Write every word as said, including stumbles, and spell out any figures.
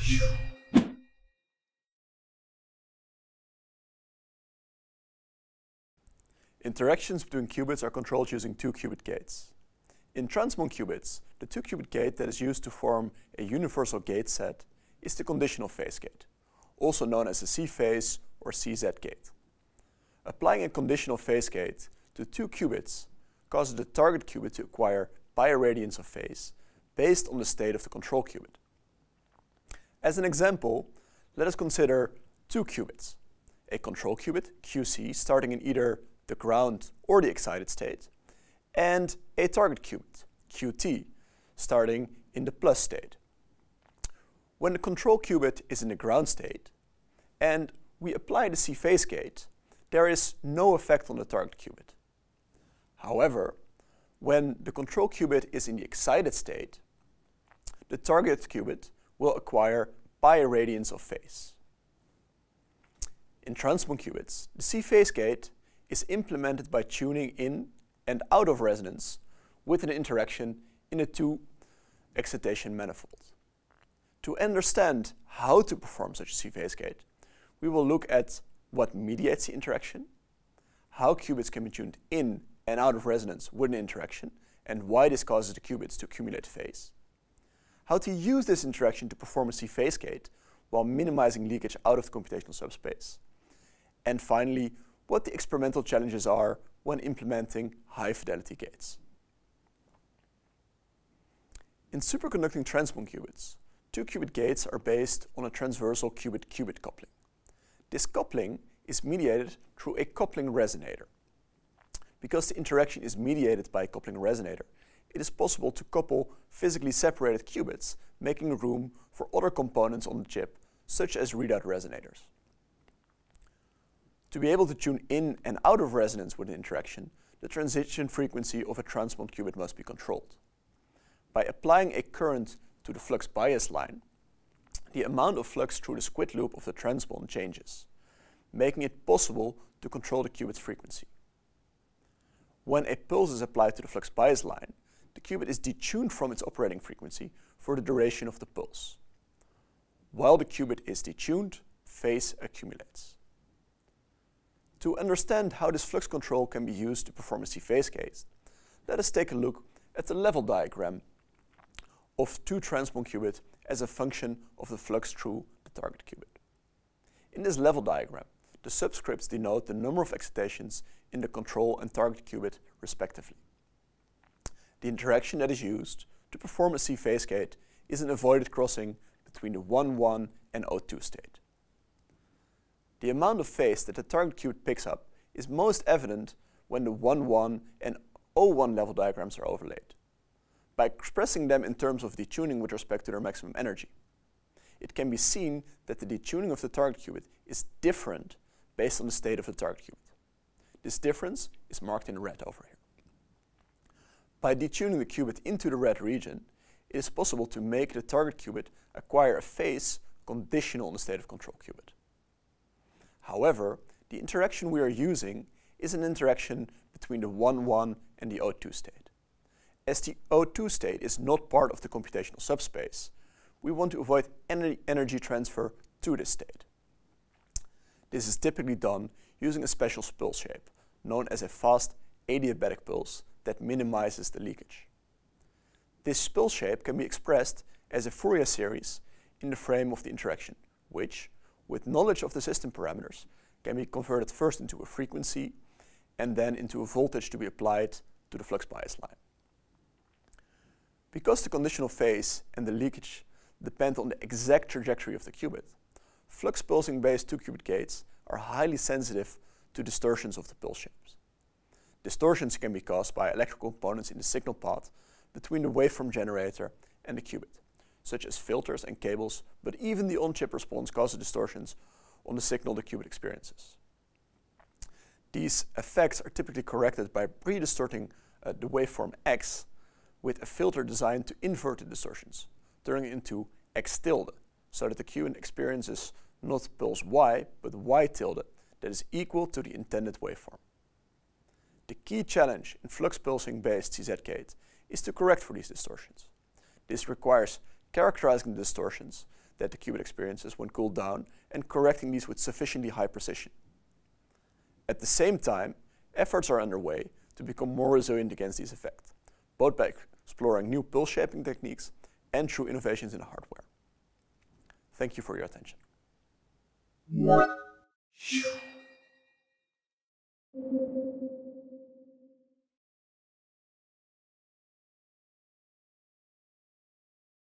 Interactions between qubits are controlled using two qubit gates. In transmon qubits, the two qubit gate that is used to form a universal gate set is the conditional phase gate, also known as the C phase or C Z gate. Applying a conditional phase gate to two qubits causes the target qubit to acquire biirradiance of phase based on the state of the control qubit. As an example, let us consider two qubits, a control qubit, Q C, starting in either the ground or the excited state, and a target qubit, Q T, starting in the plus state. When the control qubit is in the ground state and we apply the C phase gate, there is no effect on the target qubit. However, when the control qubit is in the excited state, the target qubit will acquire biirradiance of phase. In transmon qubits, the C phase gate is implemented by tuning in and out of resonance with an interaction in a two excitation manifold. To understand how to perform such a C phase gate, we will look at what mediates the interaction, how qubits can be tuned in and out of resonance with an interaction, and why this causes the qubits to accumulate phase, how to use this interaction to perform a C phase gate while minimizing leakage out of the computational subspace, and finally, what the experimental challenges are when implementing high-fidelity gates. In superconducting transmon qubits, two qubit gates are based on a transversal qubit-qubit coupling. This coupling is mediated through a coupling resonator. Because the interaction is mediated by a coupling resonator, it is possible to couple physically separated qubits, making room for other components on the chip, such as readout resonators. To be able to tune in and out of resonance with an interaction, the transition frequency of a transmon qubit must be controlled. By applying a current to the flux bias line, the amount of flux through the squid loop of the transmon changes, making it possible to control the qubit's frequency. When a pulse is applied to the flux bias line, the qubit is detuned from its operating frequency for the duration of the pulse. While the qubit is detuned, phase accumulates. To understand how this flux control can be used to perform a C phase gate, let us take a look at the level diagram of two transmon qubit as a function of the flux through the target qubit. In this level diagram, the subscripts denote the number of excitations in the control and target qubit respectively. The interaction that is used to perform a C phase gate is an avoided crossing between the one one and O two state. The amount of phase that the target qubit picks up is most evident when the one one and O one level diagrams are overlaid, by expressing them in terms of detuning with respect to their maximum energy. It can be seen that the detuning of the target qubit is different based on the state of the target qubit. This difference is marked in red over here. By detuning the qubit into the red region, it is possible to make the target qubit acquire a phase conditional on the state of control qubit. However, the interaction we are using is an interaction between the one one and the O two state. As the O two state is not part of the computational subspace, we want to avoid any energy transfer to this state. This is typically done using a special pulse shape, known as a fast adiabatic pulse that minimizes the leakage. This pulse shape can be expressed as a Fourier series in the frame of the interaction, which, with knowledge of the system parameters, can be converted first into a frequency and then into a voltage to be applied to the flux bias line. Because the conditional phase and the leakage depend on the exact trajectory of the qubit, flux pulsing based two qubit gates are highly sensitive to distortions of the pulse shapes. Distortions can be caused by electrical components in the signal path between the waveform generator and the qubit, such as filters and cables, but even the on-chip response causes distortions on the signal the qubit experiences. These effects are typically corrected by pre-distorting uh, the waveform X with a filter designed to invert the distortions, turning it into X tilde, so that the qubit experiences not pulse Y, but Y tilde that is equal to the intended waveform. The key challenge in flux pulsing based C Z gate is to correct for these distortions. This requires characterizing the distortions that the qubit experiences when cooled down and correcting these with sufficiently high precision. At the same time, efforts are underway to become more resilient against these effects, both by exploring new pulse shaping techniques and through innovations in hardware. Thank you for your attention. Thank you.